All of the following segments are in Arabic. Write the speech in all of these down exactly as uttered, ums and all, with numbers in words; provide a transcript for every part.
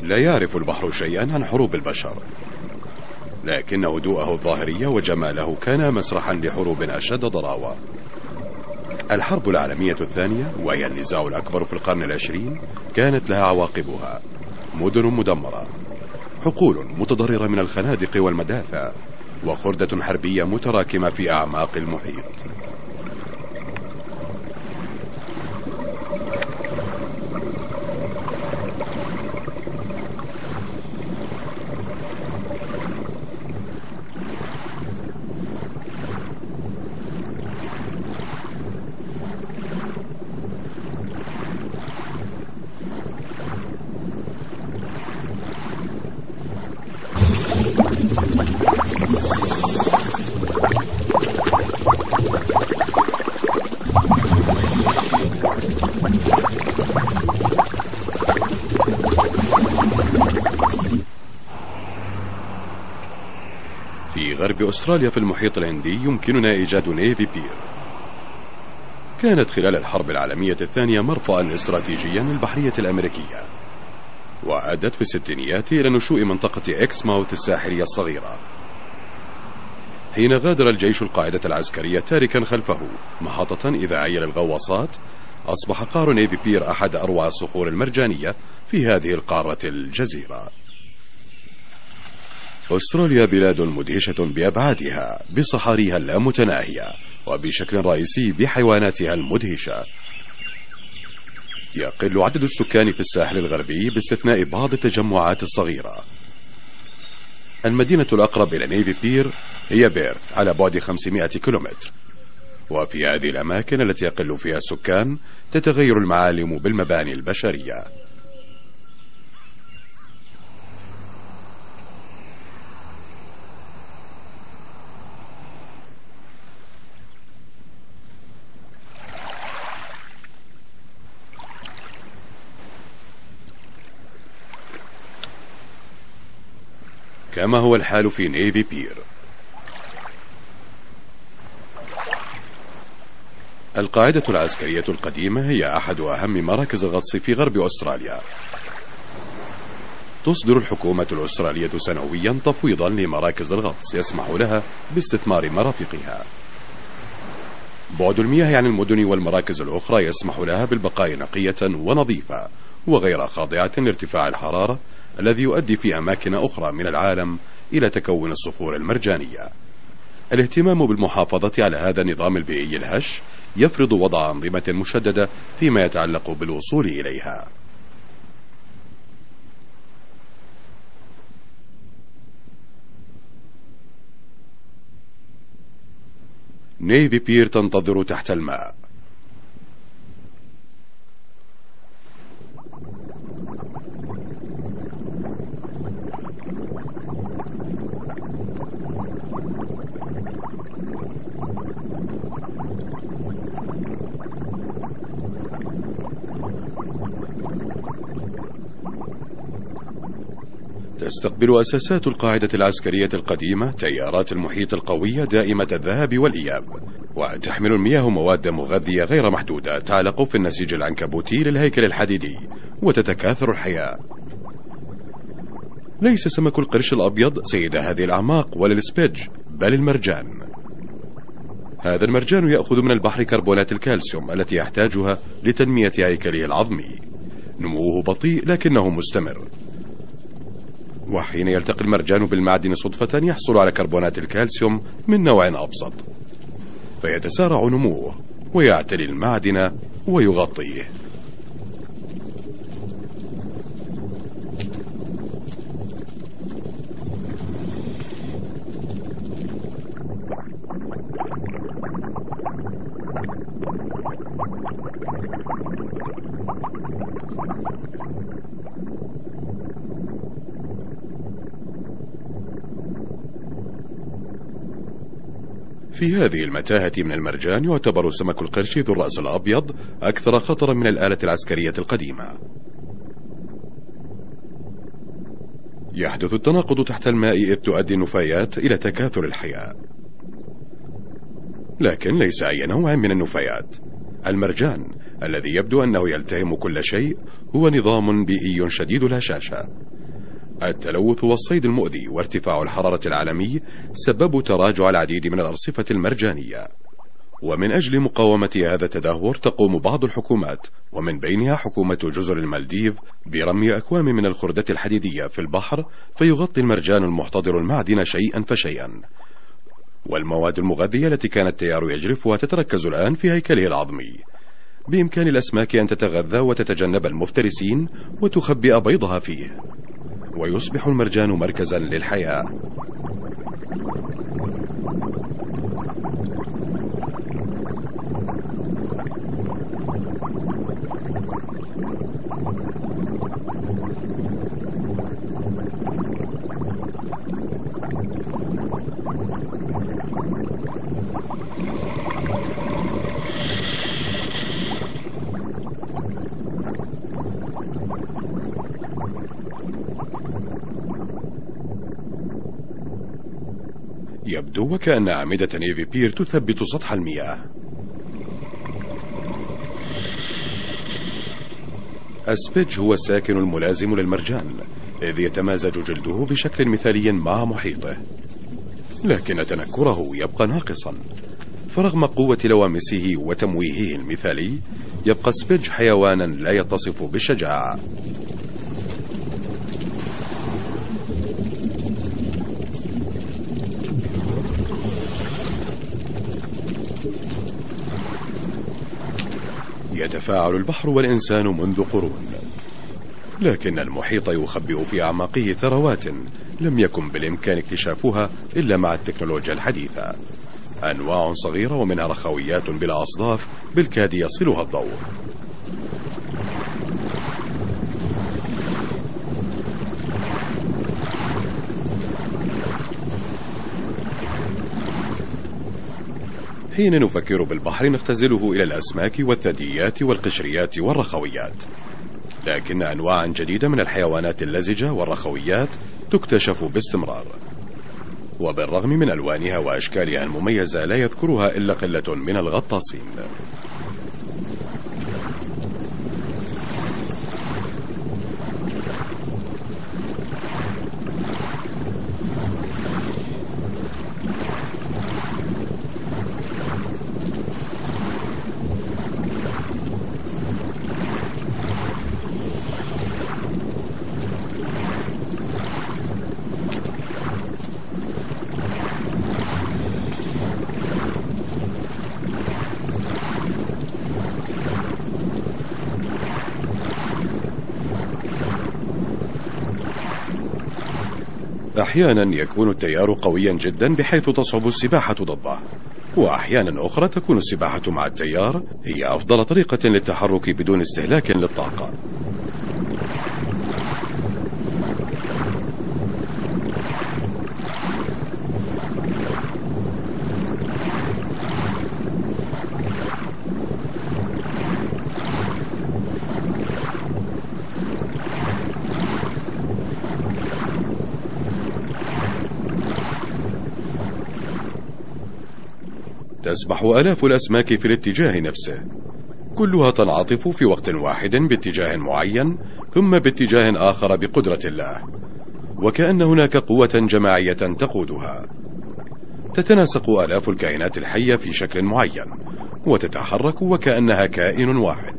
لا يعرف البحر شيئا عن حروب البشر، لكن هدوءه الظاهري وجماله كان مسرحا لحروب أشد ضراوة. الحرب العالمية الثانية، وهي النزاع الأكبر في القرن العشرين، كانت لها عواقبها: مدن مدمرة، حقول متضررة من الخنادق والمدافع، وخردة حربية متراكمة في أعماق المحيط. في غرب أستراليا في المحيط الهندي يمكننا إيجاد نيفي بير. كانت خلال الحرب العالمية الثانية مرفأ استراتيجيا للبحرية الأمريكية، وأدت في الستينيات إلى نشوء منطقة إكس ماوث الساحلية الصغيرة. حين غادر الجيش القاعدة العسكرية تاركا خلفه محطة إذاعية للغواصات، أصبح قار نيفي بير أحد أروع الصخور المرجانية في هذه القارة الجزيرة. أستراليا بلاد مدهشة بأبعادها، بصحاريها اللامتناهية، وبشكل رئيسي بحيواناتها المدهشة. يقل عدد السكان في الساحل الغربي باستثناء بعض التجمعات الصغيرة. المدينة الأقرب إلى نيفي بير هي بيرث على بعد خمسمائة كيلومتر، وفي هذه الأماكن التي يقل فيها السكان تتغير المعالم بالمباني البشرية. كما هو الحال في نيفي بير. القاعدة العسكرية القديمة هي أحد أهم مراكز الغطس في غرب أستراليا. تصدر الحكومة الأسترالية سنويا تفويضا لمراكز الغطس يسمح لها باستثمار مرافقها. بعد المياه عن المدن والمراكز الأخرى يسمح لها بالبقاء نقية ونظيفة وغير خاضعة لارتفاع الحرارة الذي يؤدي في أماكن أخرى من العالم إلى تكون الصخور المرجانية. الاهتمام بالمحافظة على هذا النظام البيئي الهش يفرض وضع أنظمة مشددة فيما يتعلق بالوصول إليها. نيفي بير تنتظر تحت الماء. تستقبل أساسات القاعدة العسكرية القديمة تيارات المحيط القوية دائمة الذهب والإياب، وتحمل المياه مواد مغذية غير محدودة تعلق في النسيج العنكبوتي للهيكل الحديدي، وتتكاثر الحياة. ليس سمك القرش الأبيض سيد هذه الأعماق ولا السبيج، بل المرجان. هذا المرجان يأخذ من البحر كربونات الكالسيوم التي يحتاجها لتنمية هيكله العظمي. نموه بطيء لكنه مستمر، وحين يلتقي المرجان بالمعدن صدفة يحصل على كربونات الكالسيوم من نوع أبسط، فيتسارع نموه ويعتري المعدن ويغطيه. في هذه المتاهة من المرجان يعتبر سمك القرش ذو الرأس الأبيض أكثر خطرا من الآلة العسكرية القديمة. يحدث التناقض تحت الماء إذ تؤدي النفايات إلى تكاثر الحياة، لكن ليس أي نوع من النفايات. المرجان الذي يبدو أنه يلتهم كل شيء هو نظام بيئي شديد الهشاشة. التلوث والصيد المؤذي وارتفاع الحرارة العالمي سببوا تراجع العديد من الأرصفة المرجانية، ومن أجل مقاومة هذا التدهور تقوم بعض الحكومات ومن بينها حكومة جزر المالديف برمي أكوام من الخردة الحديدية في البحر، فيغطي المرجان المحتضر المعدن شيئا فشيئا، والمواد المغذية التي كان التيار يجرفها تتركز الآن في هيكله العظمي. بإمكان الأسماك أن تتغذى وتتجنب المفترسين وتخبئ بيضها فيه، ويصبح المرجان مركزا للحياة. يبدو وكأن أعمدة نيفي بير تثبت سطح المياه. السبيدج هو الساكن الملازم للمرجان، إذ يتمازج جلده بشكل مثالي مع محيطه، لكن تنكره يبقى ناقصا. فرغم قوة لوامسه وتمويهه المثالي، يبقى السبيدج حيوانا لا يتصف بالشجاعة. يتفاعل البحر والإنسان منذ قرون، لكن المحيط يخبئ في أعماقه ثروات لم يكن بالإمكان اكتشافها إلا مع التكنولوجيا الحديثة. أنواع صغيرة ومنها رخويات بلا أصداف بالكاد يصلها الضوء. حين نفكر بالبحر نختزله إلى الأسماك والثدييات والقشريات والرخويات، لكن أنواع جديدة من الحيوانات اللزجة والرخويات تكتشف باستمرار، وبالرغم من ألوانها وأشكالها المميزة لا يذكرها إلا قلة من الغطاسين. أحيانا يكون التيار قويا جدا بحيث تصعب السباحة ضده، وأحيانا أخرى تكون السباحة مع التيار هي أفضل طريقة للتحرك بدون استهلاك للطاقة. تسبح آلاف الأسماك في الاتجاه نفسه، كلها تنعطف في وقت واحد باتجاه معين ثم باتجاه آخر بقدرة الله، وكأن هناك قوة جماعية تقودها. تتناسق آلاف الكائنات الحية في شكل معين وتتحرك وكأنها كائن واحد،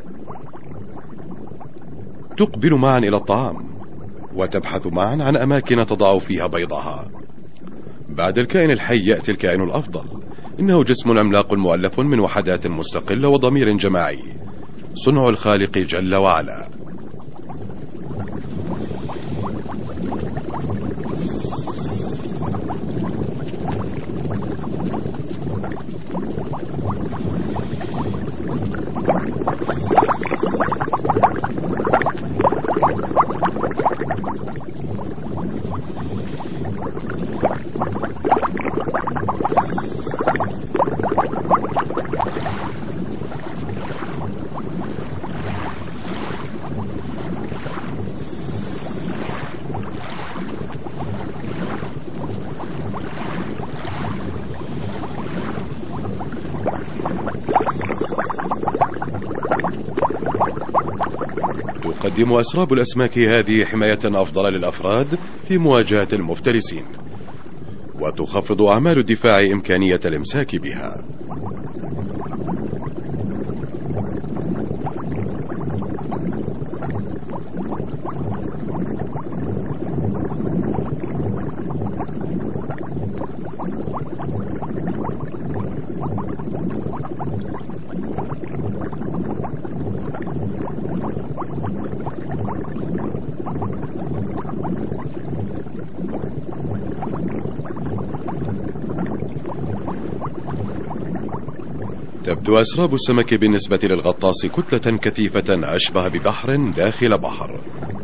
تقبل معا إلى الطعام وتبحث معا عن أماكن تضع فيها بيضها. بعد الكائن الحي يأتي الكائن الأفضل، إنه جسم عملاق مؤلف من وحدات مستقلة وضمير جماعي، صنع الخالق جل وعلا. تقدم أسراب الأسماك هذه حماية أفضل للأفراد في مواجهة المفترسين، وتخفض أعمال الدفاع إمكانية الإمساك بها. تبدو أسراب السمك بالنسبة للغطاس كتلة كثيفة أشبه ببحر داخل بحر.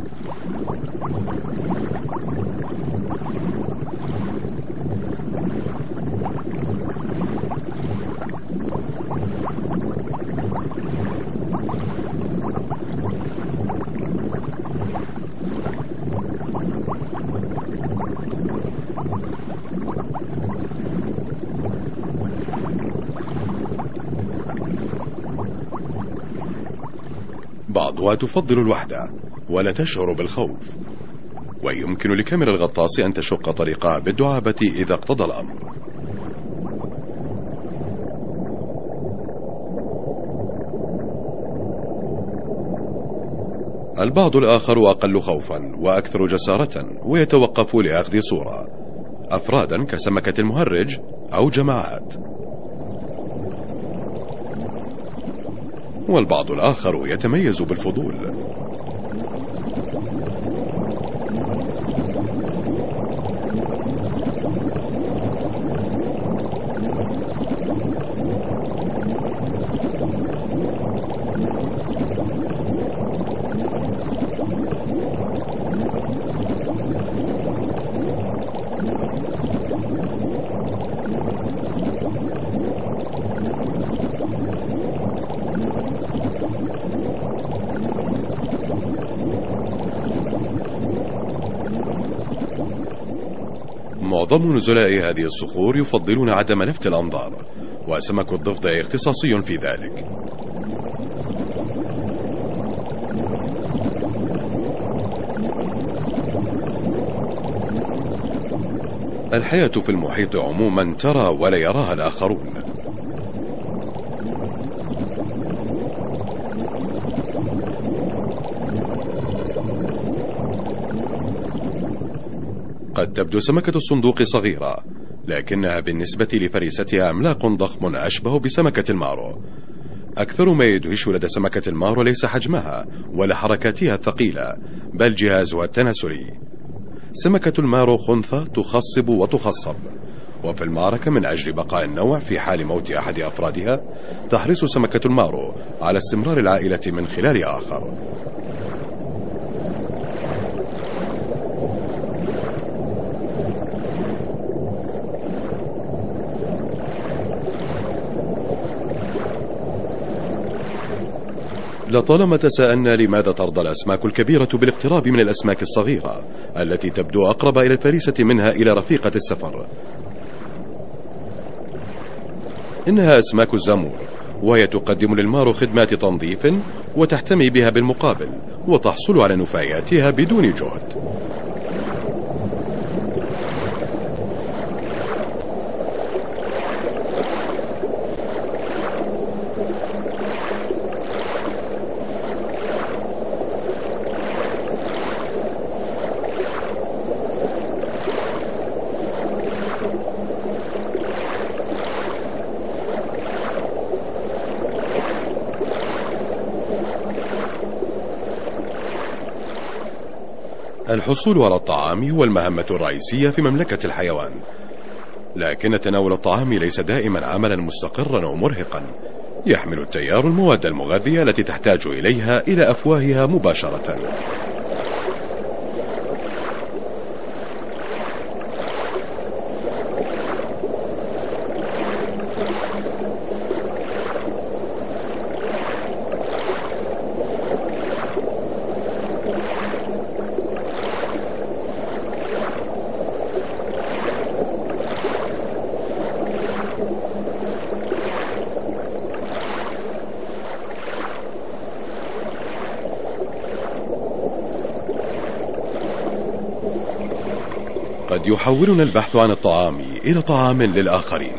بعضها تفضل الوحدة ولا تشعر بالخوف، ويمكن لكاميرا الغطاس أن تشق طريقها بالدعابة إذا اقتضى الأمر. البعض الآخر أقل خوفا وأكثر جسارة ويتوقف لأخذ صورة، أفرادا كسمكة المهرج أو جماعات، والبعض الآخر يتميز بالفضول. معظم نزلاء هذه الصخور يفضلون عدم لفت الأنظار، وسمك الضفدع اختصاصي في ذلك. الحياة في المحيط عموما ترى ولا يراها الآخرون. قد تبدو سمكة الصندوق صغيرة، لكنها بالنسبة لفريستها عملاق ضخم أشبه بسمكة المارو. أكثر ما يدهش لدى سمكة المارو ليس حجمها ولا حركاتها الثقيلة، بل جهازها التناسلي. سمكة المارو خنثى تخصب وتخصب، وفي المعركة من أجل بقاء النوع في حال موت أحد أفرادها تحرص سمكة المارو على استمرار العائلة من خلال آخر. لطالما تساءلنا لماذا ترضى الأسماك الكبيرة بالاقتراب من الأسماك الصغيرة التي تبدو أقرب إلى الفريسة منها إلى رفيقة السفر. إنها أسماك الزامور، وهي تقدم للمارو خدمات تنظيف وتحتمي بها بالمقابل، وتحصل على نفاياتها بدون جهد. الحصول على الطعام هو المهمة الرئيسية في مملكة الحيوان، لكن تناول الطعام ليس دائما عملا مستقرا ومرهقا. يحمل التيار المواد المغذية التي تحتاج إليها إلى أفواهها مباشرة. قد يحولنا البحث عن الطعام إلى طعام للآخرين.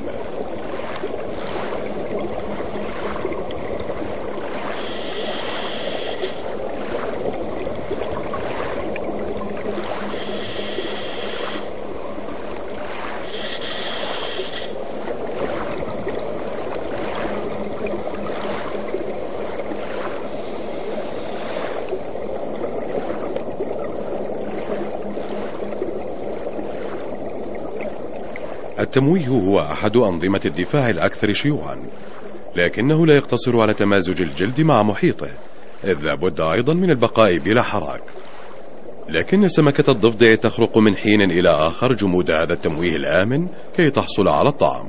التمويه هو أحد أنظمة الدفاع الأكثر شيوعا، لكنه لا يقتصر على تمازج الجلد مع محيطه، إذ لابد أيضا من البقاء بلا حراك. لكن سمكة الضفدع تخرق من حين إلى آخر جمود هذا التمويه الآمن كي تحصل على الطعام.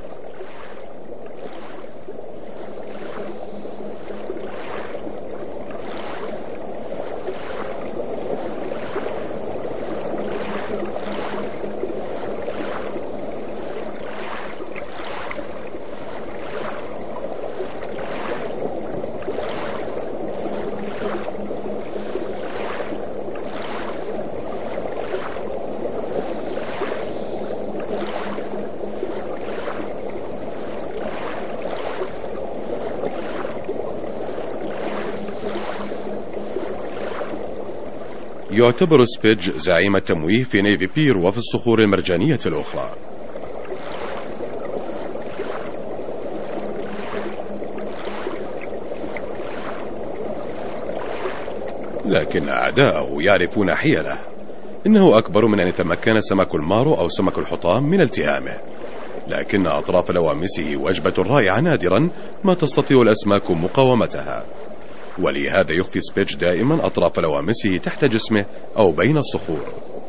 يعتبر سبيدج زعيم التمويه في نيفي بير وفي الصخور المرجانية الأخرى. لكن أعداءه يعرفون حيله. إنه أكبر من أن يتمكن سمك المارو أو سمك الحطام من التهامه، لكن أطراف لوامسه وجبة رائعة نادرا ما تستطيع الأسماك مقاومتها، ولهذا يخفي سبيدج دائما أطراف لوامسه تحت جسمه أو بين الصخور.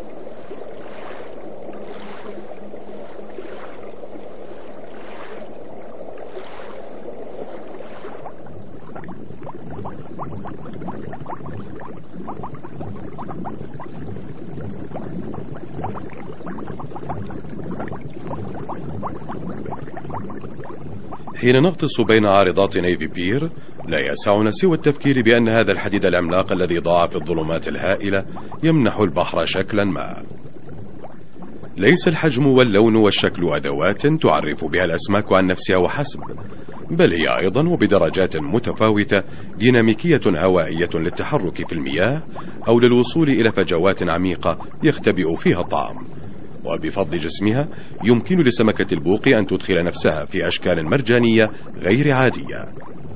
حين نغطس بين عارضات نيفي بير لا يسعنا سوى التفكير بأن هذا الحديد العملاق الذي ضاع في الظلمات الهائلة يمنح البحر شكلا ما. ليس الحجم واللون والشكل أدوات تعرف بها الأسماك عن نفسها وحسب، بل هي أيضا وبدرجات متفاوتة ديناميكية هوائية للتحرك في المياه أو للوصول إلى فجوات عميقة يختبئ فيها الطعام. وبفضل جسمها يمكن لسمكة البوق أن تدخل نفسها في أشكال مرجانية غير عادية.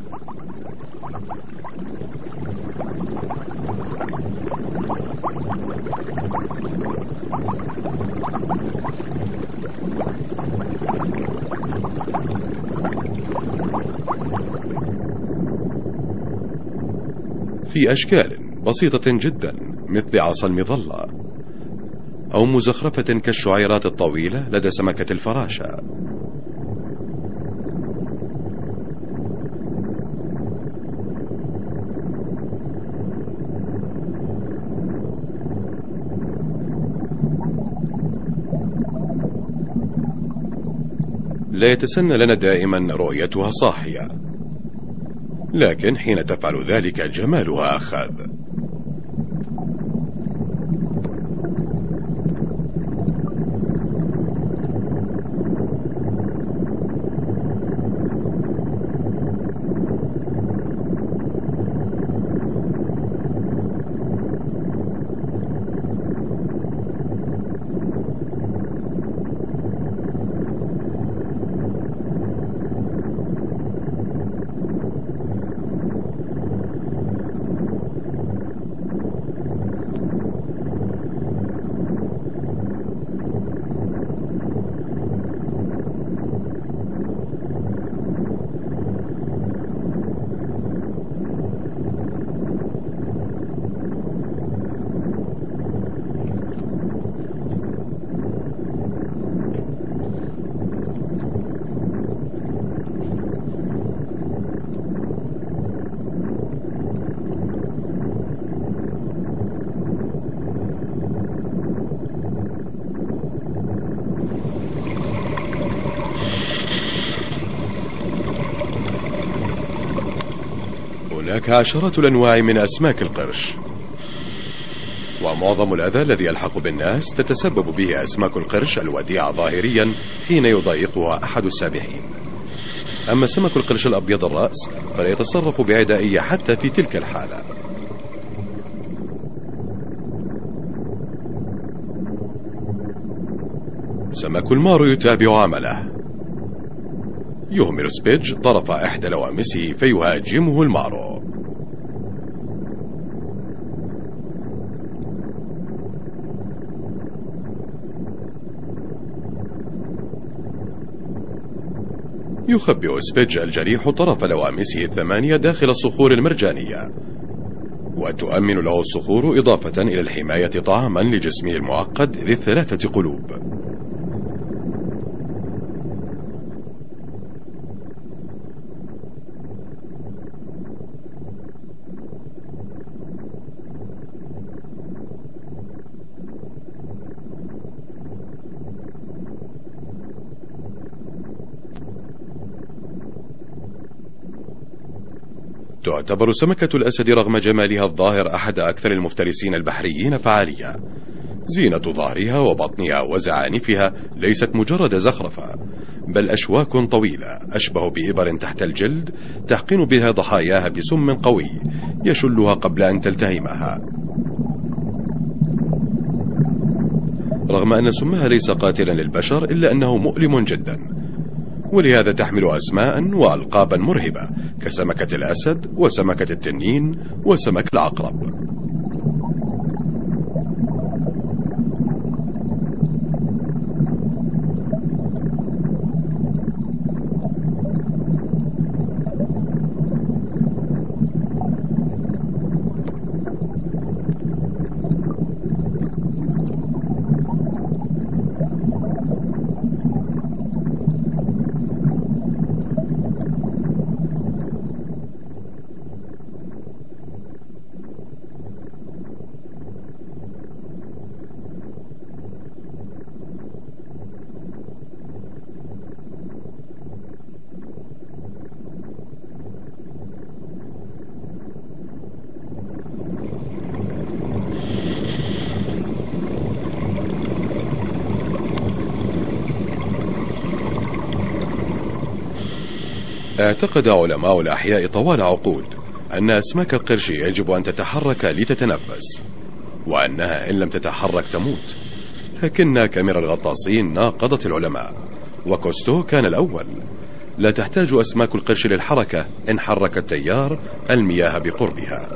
في أشكال بسيطة جدا مثل عصا المظلة، أو مزخرفة كالشعيرات الطويلة لدى سمكة الفراشة. لا يتسنى لنا دائما رؤيتها صاحية، لكن حين تفعل ذلك جمالها أخذ. هناك عشرات الأنواع من أسماك القرش. ومعظم الأذى الذي يلحق بالناس تتسبب به أسماك القرش الوديعة ظاهريا حين يضايقها أحد السابحين. أما سمك القرش الأبيض الرأس فلا يتصرف بعدائية حتى في تلك الحالة. سمك المارو يتابع عمله. يهمل سبيدج طرف إحدى لوامسه فيهاجمه المارو. يخبئ سبيدج الجريح طرف لوامسه الثمانية داخل الصخور المرجانية، وتؤمن له الصخور إضافة إلى الحماية طعاما لجسمه المعقد ذي الثلاثة قلوب. تعتبر سمكة الأسد رغم جمالها الظاهر أحد أكثر المفترسين البحريين فعالية. زينة ظهرها وبطنها وزعانفها ليست مجرد زخرفة، بل أشواك طويلة أشبه بإبر تحت الجلد تحقن بها ضحاياها بسم قوي يشلها قبل أن تلتهمها. رغم أن سمها ليس قاتلا للبشر إلا أنه مؤلم جدا، ولهذا تحمل أسماء وألقابا مرهبة كسمكة الأسد وسمكة التنين وسمك العقرب. اعتقد علماء الأحياء طوال عقود أن أسماك القرش يجب أن تتحرك لتتنفس، وأنها إن لم تتحرك تموت، لكن كاميرا الغطاسين ناقضت العلماء، وكوستو كان الأول. لا تحتاج أسماك القرش للحركة إن حرك التيار المياه بقربها.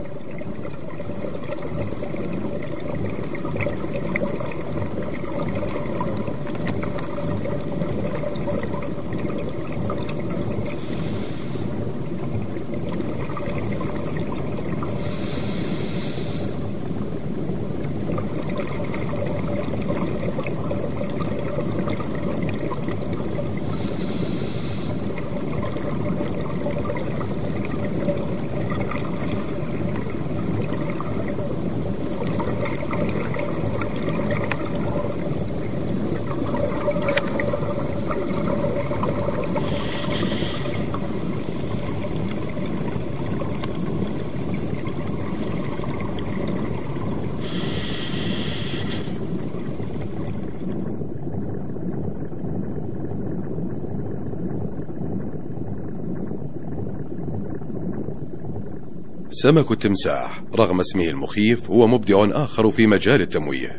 سمك التمساح رغم اسمه المخيف هو مبدع آخر في مجال التمويه.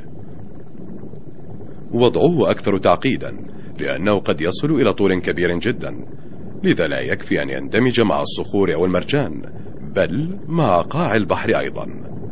وضعه أكثر تعقيدا لأنه قد يصل إلى طول كبير جدا، لذا لا يكفي أن يندمج مع الصخور أو المرجان، بل مع قاع البحر أيضا.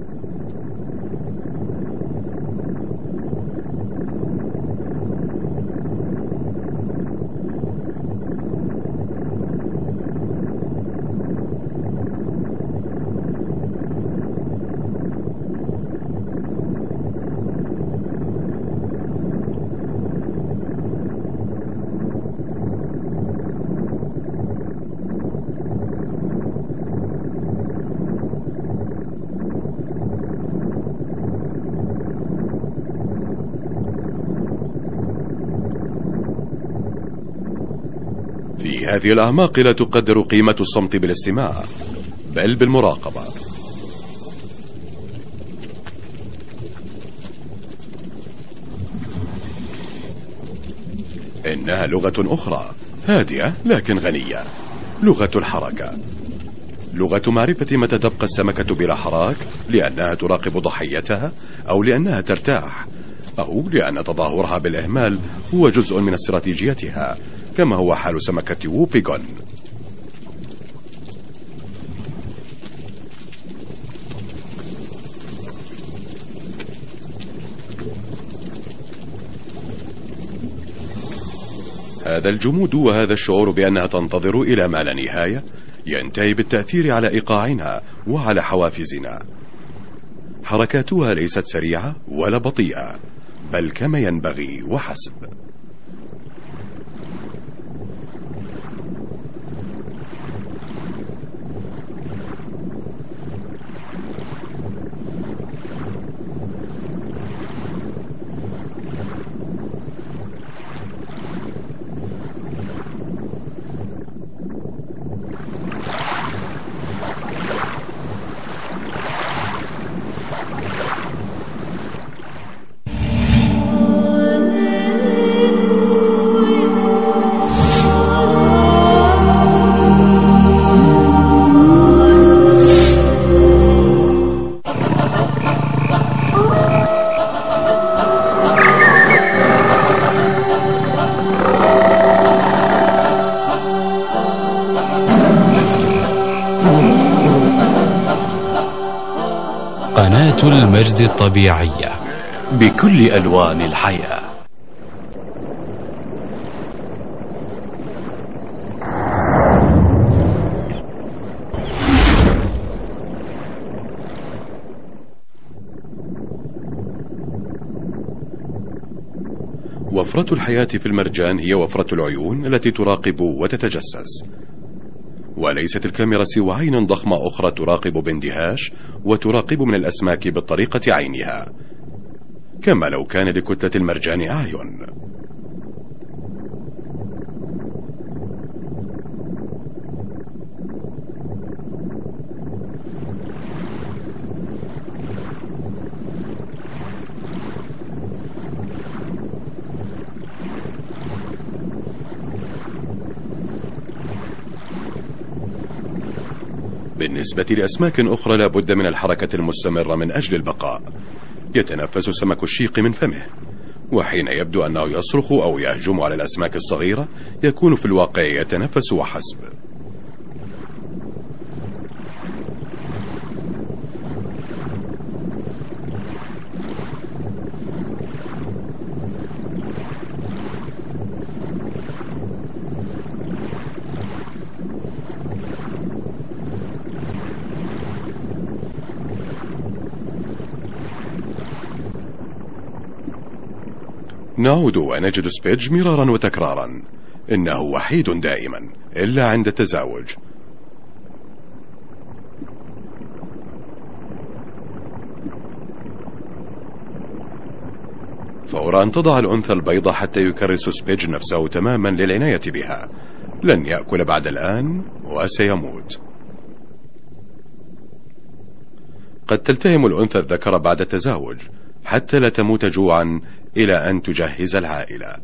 في هذه الأعماق لا تقدر قيمة الصمت بالاستماع، بل بالمراقبة. إنها لغة أخرى هادئة لكن غنية، لغة الحركة، لغة معرفة متى تبقى السمكة بلا حراك لأنها تراقب ضحيتها، أو لأنها ترتاح، أو لأن تظاهرها بالإهمال هو جزء من استراتيجيتها، كما هو حال سمكة ووبيغون. هذا الجمود وهذا الشعور بأنها تنتظر إلى ما لا نهاية ينتهي بالتأثير على إيقاعنا وعلى حوافزنا. حركاتها ليست سريعة ولا بطيئة، بل كما ينبغي وحسب. قناة المجد الطبيعية بكل ألوان الحياة. وفرة الحياة في المرجان هي وفرة العيون التي تراقب وتتجسس، وليست الكاميرا سوى عين ضخمة أخرى تراقب باندهاش وتراقب من الأسماك بالطريقة عينها، كما لو كان لكتلة المرجان أعين. بالنسبة لأسماك أخرى لا بد من الحركة المستمرة من أجل البقاء. يتنفس سمك الشيق من فمه، وحين يبدو أنه يصرخ أو يهجم على الأسماك الصغيرة يكون في الواقع يتنفس وحسب. نعود ونجد سبيدج مرارا وتكرارا، إنه وحيد دائما إلا عند التزاوج. فور أن تضع الأنثى البيضة حتى يكرس سبيدج نفسه تماما للعناية بها، لن يأكل بعد الآن وسيموت. قد تلتهم الأنثى الذكر بعد التزاوج حتى لا تموت جوعا إلى أن تجهز العائلة.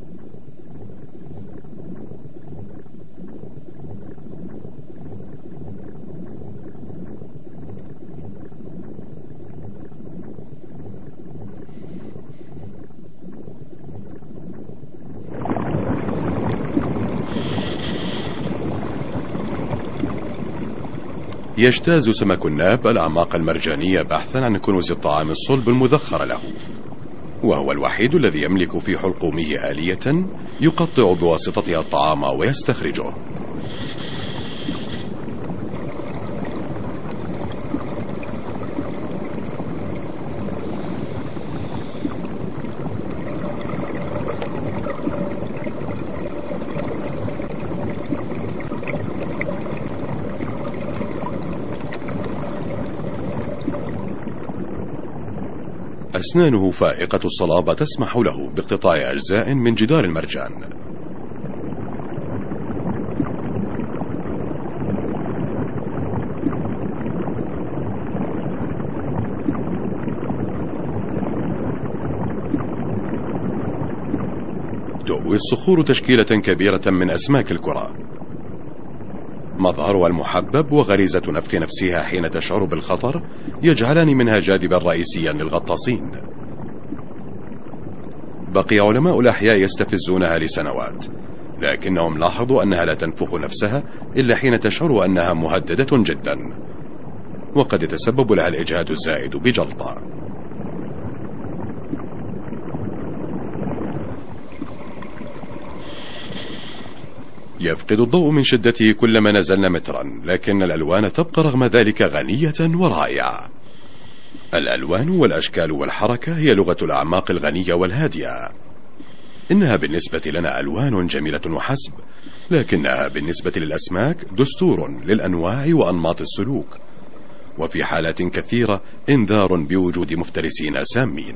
يجتاز سمك الناب الأعماق المرجانية بحثا عن كنوز الطعام الصلب المذخر له، وهو الوحيد الذي يملك في حلقومه آلية يقطع بواسطتها الطعام ويستخرجه. أسنانه فائقة الصلابة تسمح له باقتطاع أجزاء من جدار المرجان. تؤوي الصخور تشكيلة كبيرة من أسماك الكرة. مظهرها المحبب وغريزة نفخ نفسها حين تشعر بالخطر يجعلان منها جاذبا رئيسيا للغطاسين. بقي علماء الأحياء يستفزونها لسنوات، لكنهم لاحظوا أنها لا تنفخ نفسها إلا حين تشعر أنها مهددة جدا، وقد يتسبب لها الإجهاد الزائد بجلطة. يفقد الضوء من شدته كلما نزلنا مترا، لكن الألوان تبقى رغم ذلك غنية ورائعة. الألوان والأشكال والحركة هي لغة الأعماق الغنية والهادئة. إنها بالنسبة لنا ألوان جميلة وحسب، لكنها بالنسبة للأسماك دستور للأنواع وأنماط السلوك، وفي حالات كثيرة انذار بوجود مفترسين سامين.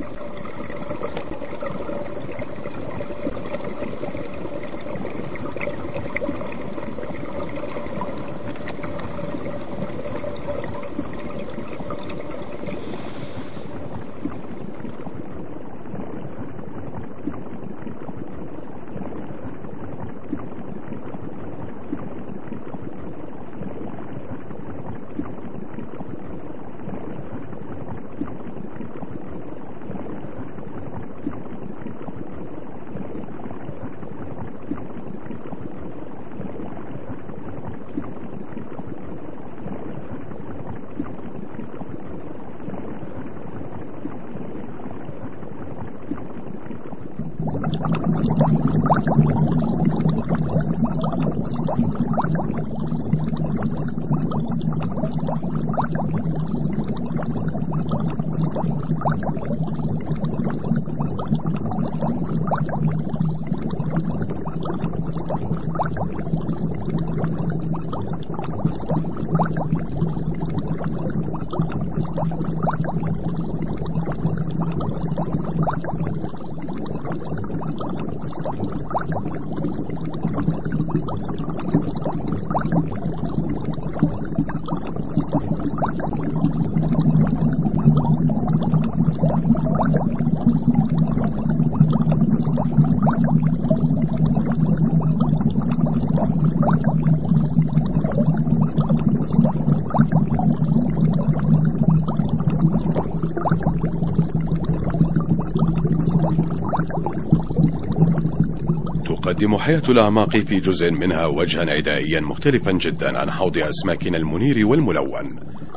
تقدم حياة الأعماق في جزء منها وجها عدائيا مختلفا جدا عن حوض أسماكنا المنير والملون،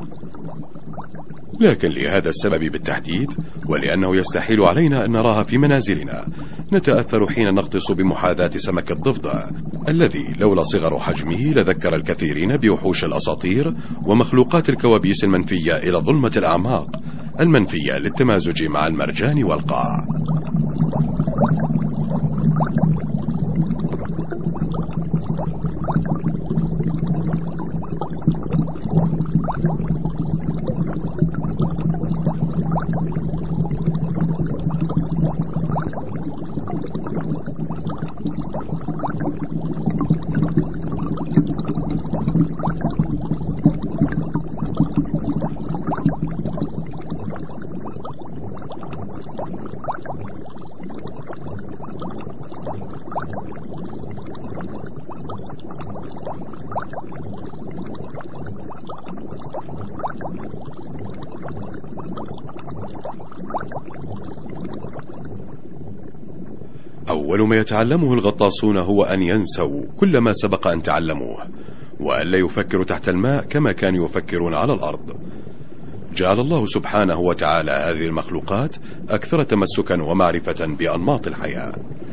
لكن لهذا السبب بالتحديد، ولأنه يستحيل علينا أن نراها في منازلنا، نتأثر حين نغطس بمحاذاة سمك الضفدع الذي لولا صغر حجمه لذكر الكثيرين بوحوش الأساطير ومخلوقات الكوابيس المنفية إلى ظلمة الأعماق المنفية للتمازج مع المرجان والقاع. أول ما يتعلمه الغطاسون هو أن ينسوا كل ما سبق أن تعلموه، وأن لا يفكروا تحت الماء كما كانوا يفكرون على الأرض. جعل الله سبحانه وتعالى هذه المخلوقات أكثر تمسكا ومعرفة بأنماط الحياة.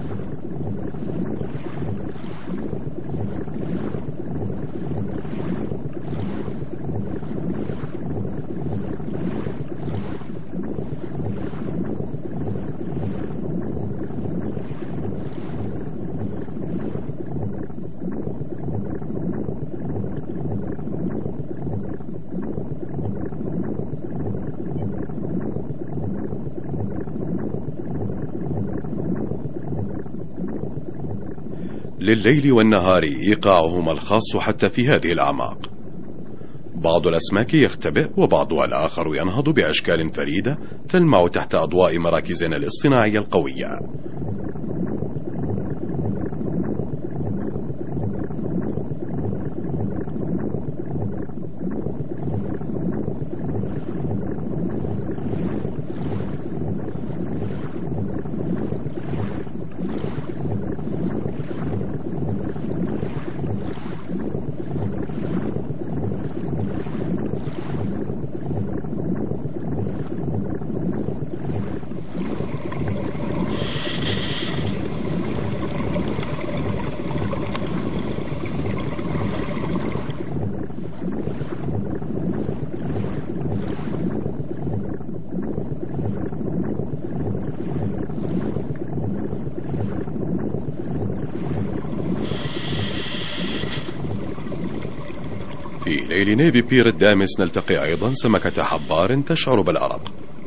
لليل والنهار إيقاعهما الخاص حتى في هذه الأعماق. بعض الأسماك يختبئ وبعضها الآخر ينهض بأشكال فريدة تلمع تحت أضواء مراكزنا الاصطناعية القوية. في ليل نيفي بير الدامس نلتقي أيضا سمكة حبار تشعر بالأرق.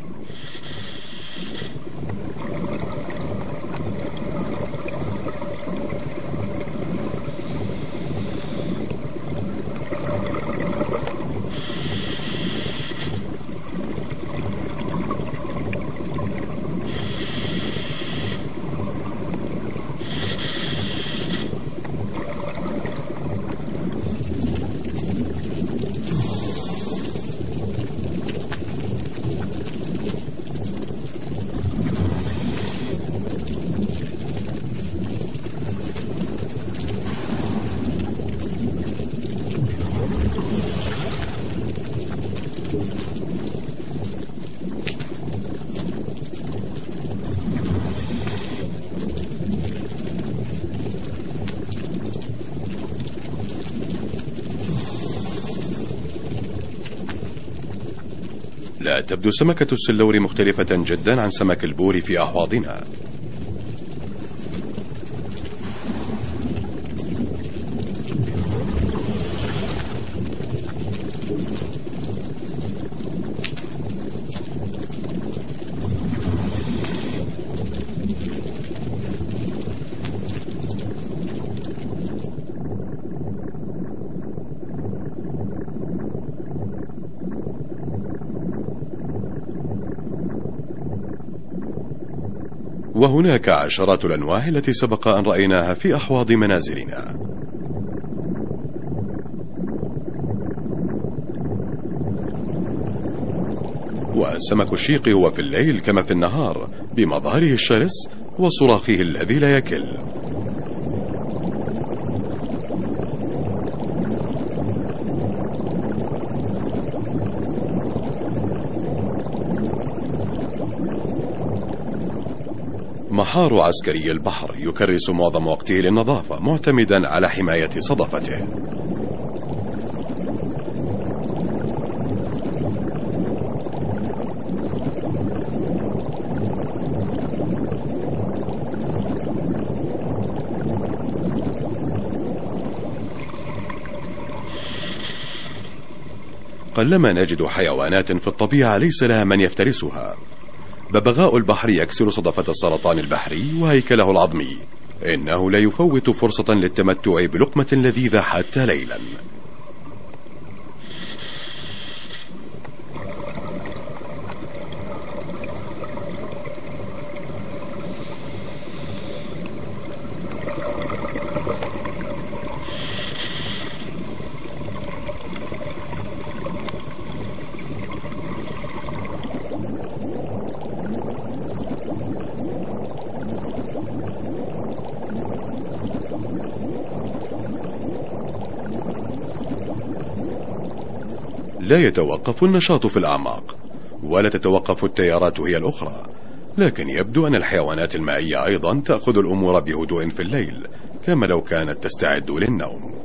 لا تبدو سمكة السلور مختلفة جدا عن سمك البوري في أحواضنا. وهناك عشرات الأنواع التي سبق أن رأيناها في أحواض منازلنا. والسمك الشيقي هو في الليل كما في النهار، بمظهره الشرس وصراخه الذي لا يكل. محار عسكري البحر يكرس معظم وقته للنظافة معتمدا على حماية صدفته. قلما نجد حيوانات في الطبيعة ليس لها من يفترسها. ببغاء البحر يكسر صدفة السرطان البحري وهيكله العظمي، إنه لا يفوت فرصة للتمتع بلقمة لذيذة حتى ليلا. لا يتوقف النشاط في الأعماق، ولا تتوقف التيارات هي الأخرى، لكن يبدو أن الحيوانات المائية أيضا تأخذ الأمور بهدوء في الليل، كما لو كانت تستعد للنوم.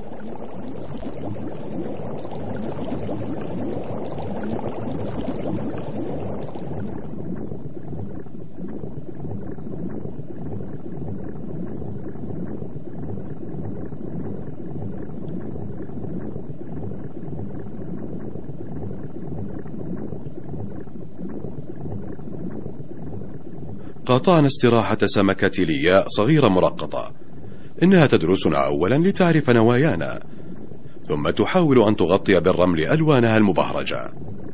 قاطعنا استراحة سمكة لياء صغيرة مرقطة. إنها تدرسنا أولا لتعرف نوايانا، ثم تحاول أن تغطي بالرمل ألوانها المبهرجة.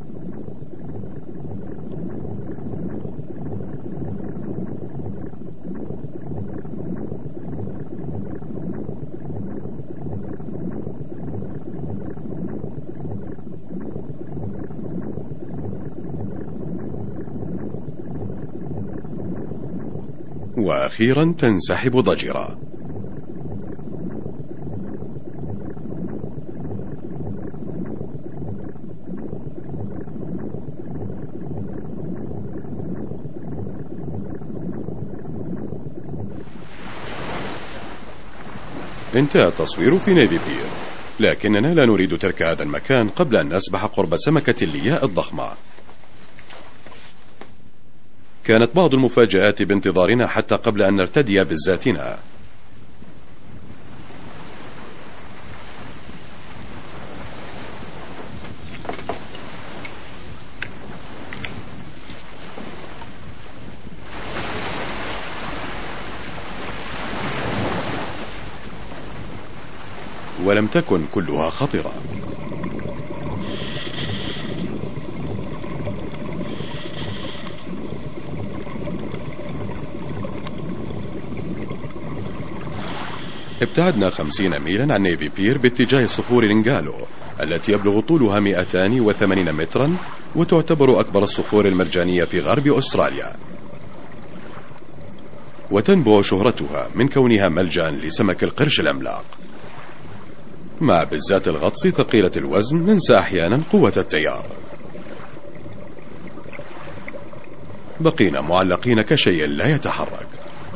وأخيرا تنسحب ضجرا. انتهى التصوير في نيفي بير. لكننا لا نريد ترك هذا المكان قبل أن نسبح قرب سمكة اللياء الضخمة. كانت بعض المفاجآت بانتظارنا حتى قبل أن نرتدي بزاتنا. ولم تكن كلها خطرة. ابتعدنا خمسين ميلا عن نيفي بير باتجاه صخور رينغالو التي يبلغ طولها مئتان وثمانين مترا، وتعتبر أكبر الصخور المرجانية في غرب أستراليا، وتنبع شهرتها من كونها ملجأ لسمك القرش العملاق. مع بزات الغطس ثقيلة الوزن ننسى أحيانا قوة التيار. بقينا معلقين كشيء لا يتحرك،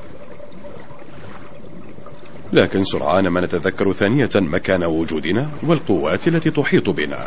لكن سرعان ما نتذكر ثانية مكان وجودنا والقوات التي تحيط بنا.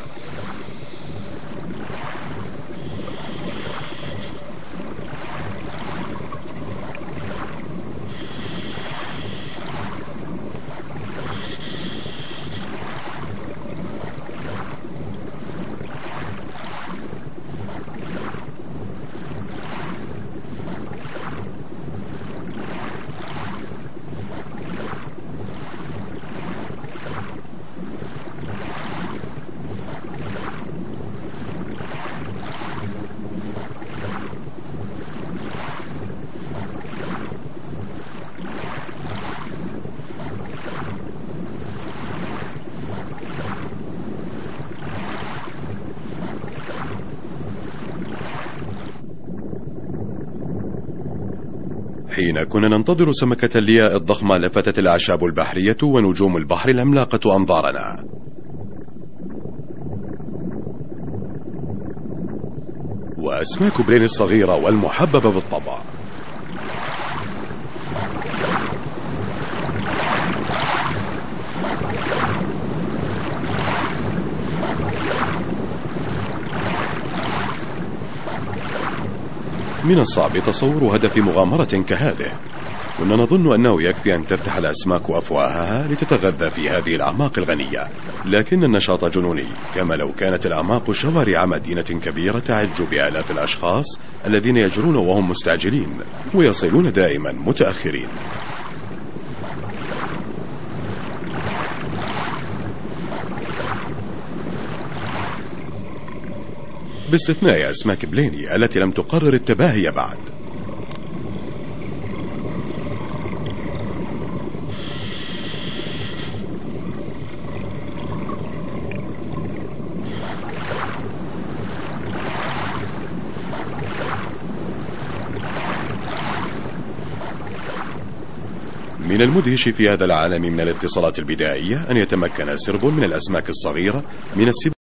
حين كنا ننتظر سمكة اللياء الضخمة لفتت الأعشاب البحرية ونجوم البحر العملاقة أنظارنا. وأسماك بلين الصغيرة والمحببة بالطبع. من الصعب تصور هدف مغامرة كهذه. كنا نظن أنه يكفي أن تفتح الأسماك أفواهها لتتغذى في هذه الأعماق الغنية، لكن النشاط جنوني، كما لو كانت الأعماق شوارع مدينة كبيرة تعج بآلاف الأشخاص الذين يجرون وهم مستعجلين ويصلون دائما متأخرين. باستثناء أسماك بليني التي لم تقرر التباهي بعد. من المدهش في هذا العالم من الاتصالات البدائية أن يتمكن سرب من الأسماك الصغيرة من السباحة